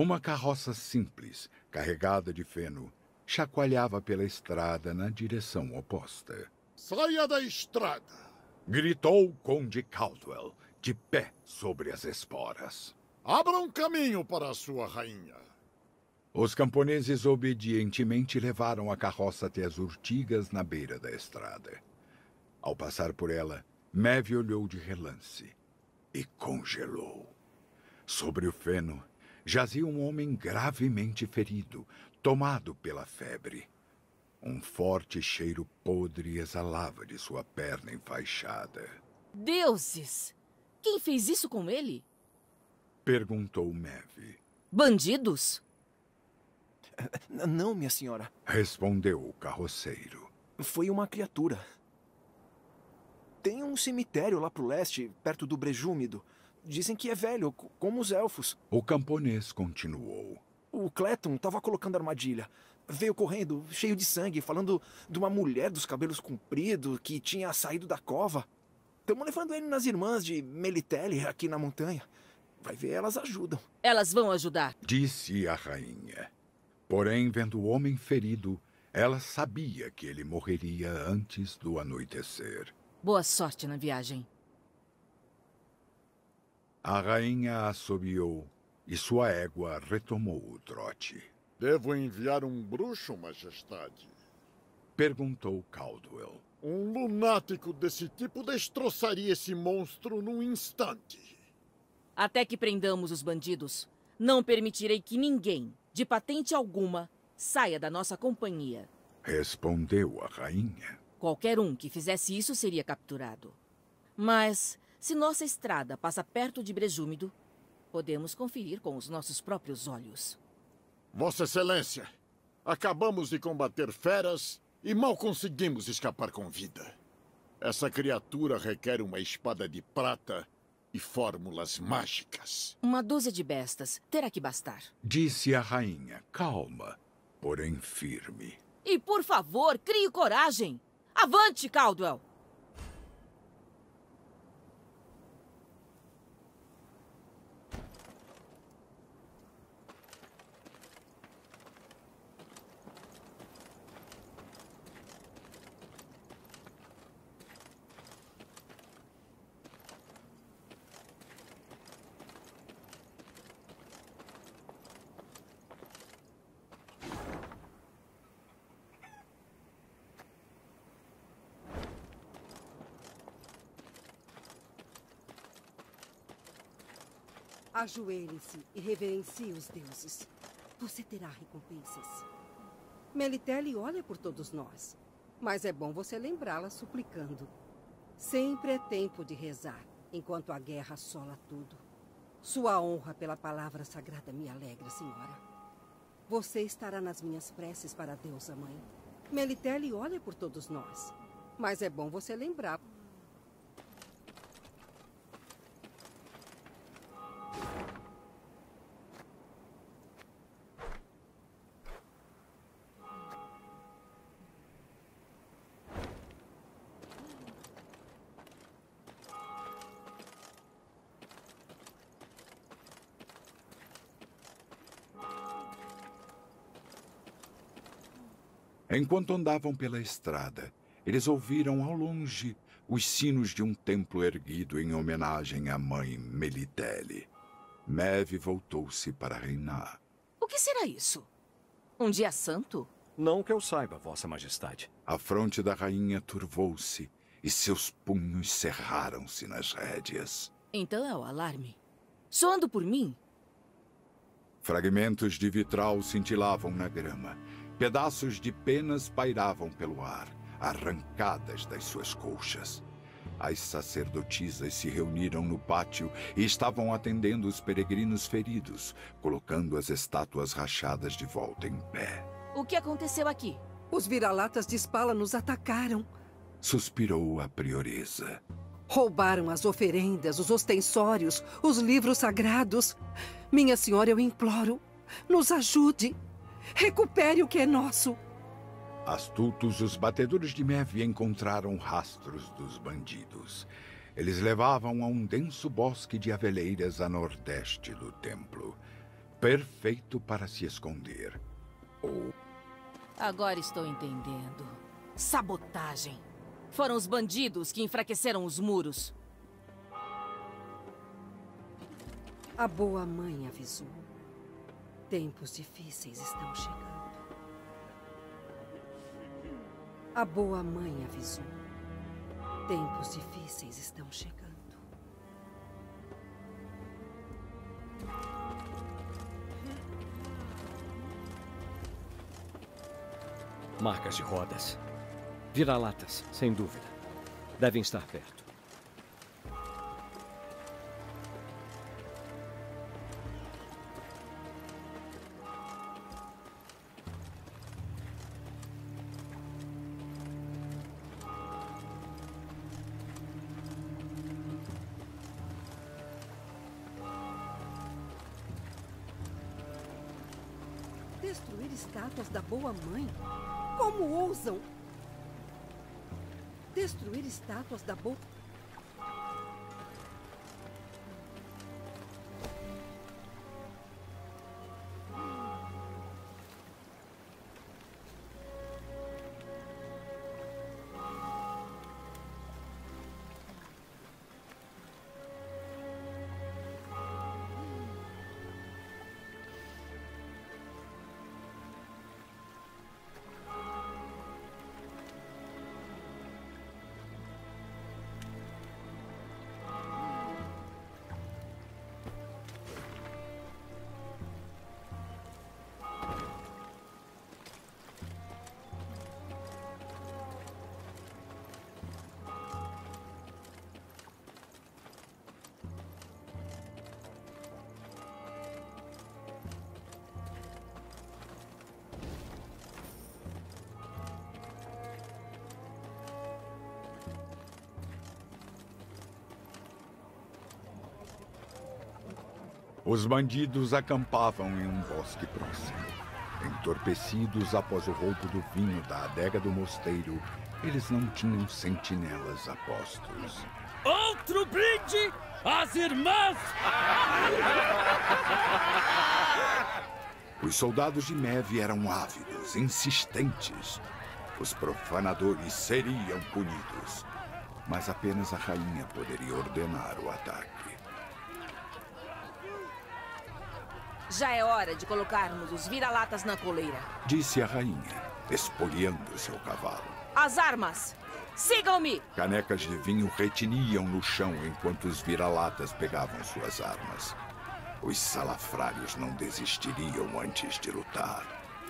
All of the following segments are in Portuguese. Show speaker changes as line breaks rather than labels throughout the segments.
Uma carroça simples, carregada de feno, chacoalhava pela estrada na direção oposta.
Saia da estrada!
Gritou o Conde Caldwell, de pé sobre as esporas.
Abra um caminho para a sua rainha.
Os camponeses obedientemente levaram a carroça até as urtigas na beira da estrada. Ao passar por ela, Maeve olhou de relance e congelou. Sobre o feno, jazia um homem gravemente ferido, tomado pela febre. Um forte cheiro podre exalava de sua perna enfaixada.
Deuses! Quem fez isso com ele?
Perguntou Maeve.
Bandidos?
Não, minha senhora.
Respondeu o carroceiro.
Foi uma criatura. Tem um cemitério lá pro leste, perto do Brejúmido. Dizem que é velho, como os elfos.
O camponês continuou.
O Cleton tava colocando armadilha. Veio correndo, cheio de sangue, falando de uma mulher dos cabelos compridos que tinha saído da cova. Estamos levando ele nas irmãs de Melitele, aqui na montanha. Vai ver, elas ajudam.
Elas vão ajudar,
Disse a rainha. Porém, vendo o homem ferido, ela sabia que ele morreria antes do anoitecer.
Boa sorte na viagem.
A rainha assobiou e sua égua retomou o trote.
Devo enviar um bruxo, majestade?
Perguntou Caldwell.
Um lunático desse tipo destroçaria esse monstro num instante.
Até que prendamos os bandidos, não permitirei que ninguém, de patente alguma, saia da nossa companhia.
Respondeu a rainha.
Qualquer um que fizesse isso seria capturado. Mas, se nossa estrada passa perto de Brejúmido, podemos conferir com os nossos próprios olhos.
Vossa Excelência, acabamos de combater feras e mal conseguimos escapar com vida. Essa criatura requer uma espada de prata e fórmulas mágicas.
Uma dúzia de bestas terá que bastar.
Disse a rainha, calma, porém firme.
E, por favor, crie coragem! Avante, Caldwell!
Ajoelhe-se e reverencie os deuses. Você terá recompensas. Melitele olha por todos nós. Mas é bom você lembrá-la suplicando. Sempre é tempo de rezar, enquanto a guerra assola tudo. Sua honra pela palavra sagrada me alegra, senhora. Você estará nas minhas preces para a deusa mãe. Melitele olha por todos nós. Mas é bom você lembrar.
Enquanto andavam pela estrada, eles ouviram ao longe os sinos de um templo erguido em homenagem à mãe Melitele. Maeve voltou-se para reinar.
O que será isso? Um dia santo?
Não que eu saiba, Vossa Majestade.
A fronte da rainha turvou-se e seus punhos cerraram-se nas rédeas.
Então é o alarme. Soando por mim?
Fragmentos de vitral cintilavam na grama. Pedaços de penas pairavam pelo ar, arrancadas das suas colchas. As sacerdotisas se reuniram no pátio e estavam atendendo os peregrinos feridos, colocando as estátuas rachadas de volta em pé.
O que aconteceu aqui?
Os vira-latas de Spala nos atacaram.
Suspirou a prioresa.
Roubaram as oferendas, os ostensórios, os livros sagrados. Minha senhora, eu imploro, nos ajude. Recupere o que é nosso.
Astutos, os batedores de Maeve encontraram rastros dos bandidos. Eles levavam a um denso bosque de aveleiras a nordeste do templo. perfeito para se esconder. Ou
Agora estou entendendo. Sabotagem. Foram os bandidos que enfraqueceram os muros.
A boa mãe avisou. Tempos difíceis estão chegando. A boa mãe avisou. Tempos difíceis estão chegando.
Marcas de rodas. Vira-latas, sem dúvida. Devem estar perto.
Destruir estátuas da boa mãe? Como ousam? Destruir estátuas da boa...
Os bandidos acampavam em um bosque próximo. Entorpecidos após o roubo do vinho da adega do mosteiro, eles não tinham sentinelas a postos.
Outro brinde às irmãs!
Os soldados de Mev eram ávidos, insistentes. Os profanadores seriam punidos. Mas apenas a rainha poderia ordenar o ataque.
Já é hora de colocarmos os vira-latas na coleira.
Disse a rainha, espoliando seu cavalo.
As armas! Sigam-me!
Canecas de vinho retiniam no chão enquanto os vira-latas pegavam suas armas. Os salafrários não desistiriam antes de lutar.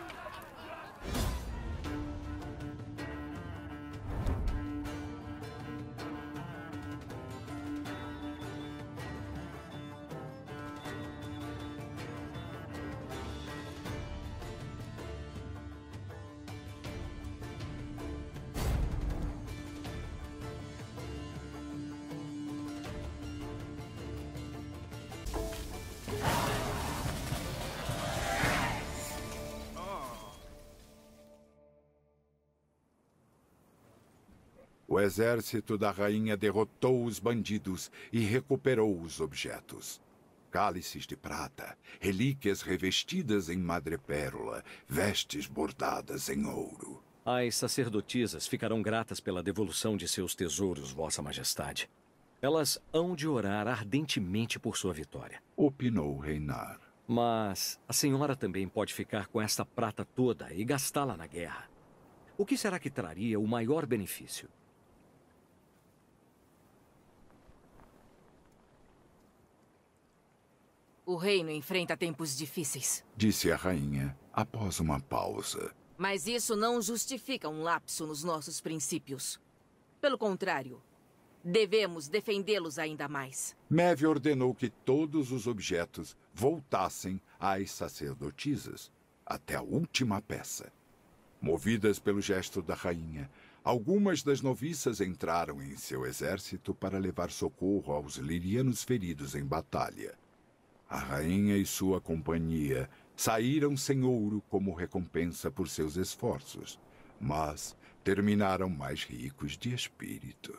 O exército da rainha derrotou os bandidos e recuperou os objetos. Cálices de prata, relíquias revestidas em madrepérola, vestes bordadas em ouro.
As sacerdotisas ficarão gratas pela devolução de seus tesouros, Vossa Majestade. Elas hão de orar ardentemente por sua vitória.
Opinou Reinar.
Mas a senhora também pode ficar com esta prata toda e gastá-la na guerra. O que será que traria o maior benefício?
O reino enfrenta tempos difíceis.
Disse a rainha, após uma pausa.
Mas isso não justifica um lapso nos nossos princípios. Pelo contrário, devemos defendê-los ainda mais.
Mev ordenou que todos os objetos voltassem às sacerdotisas, até a última peça. Movidas pelo gesto da rainha, algumas das noviças entraram em seu exército para levar socorro aos lirianos feridos em batalha. A rainha e sua companhia saíram sem ouro como recompensa por seus esforços, mas terminaram mais ricos de espírito.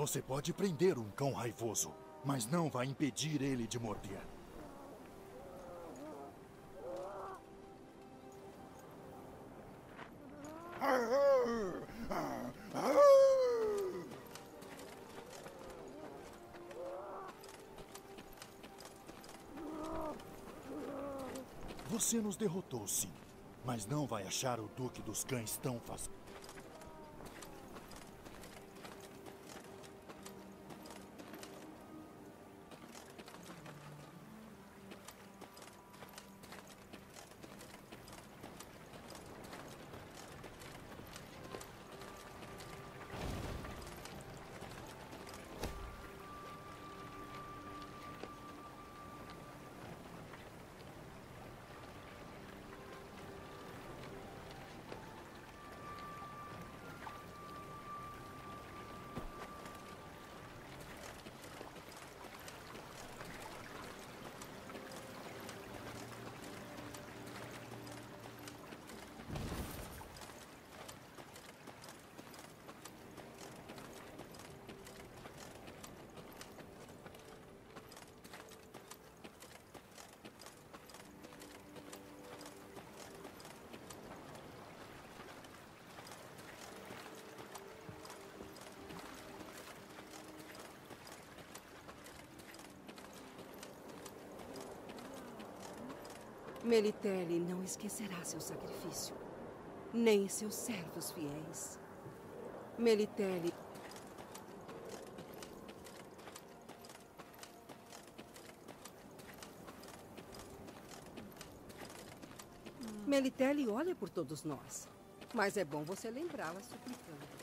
Você pode prender um cão raivoso, mas não vai impedir ele de morder. Você nos derrotou, sim. Mas não vai achar o Duque dos Cães tão fácil.
Melitele não esquecerá seu sacrifício, nem seus servos fiéis. Melitele... Melitele olha por todos nós, mas é bom você lembrá-la suplicando.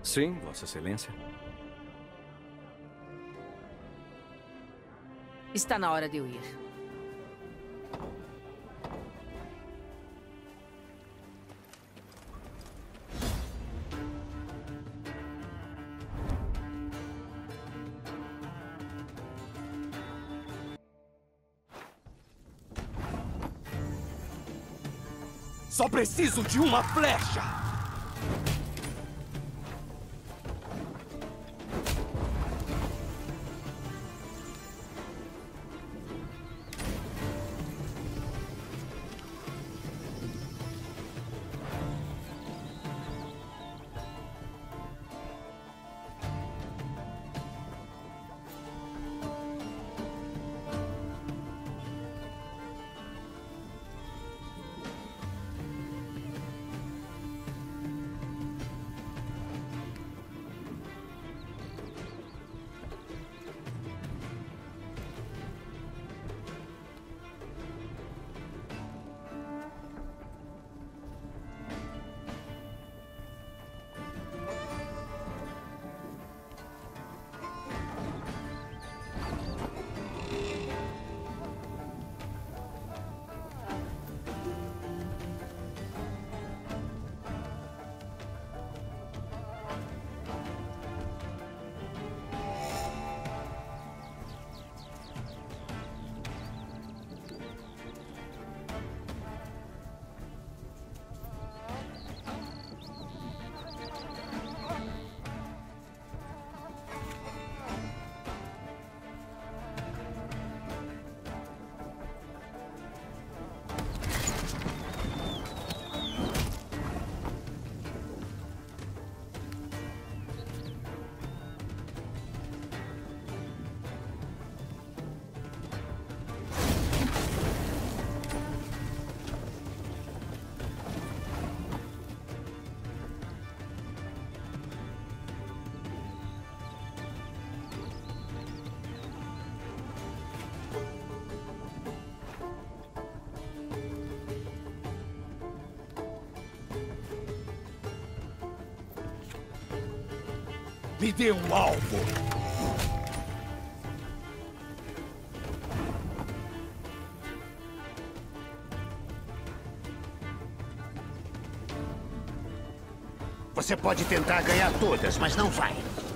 Sim, Vossa Excelência.
Está na hora de eu ir.
Só preciso de uma flecha! Me dê um alvo!
Você pode tentar ganhar todas, mas não vai.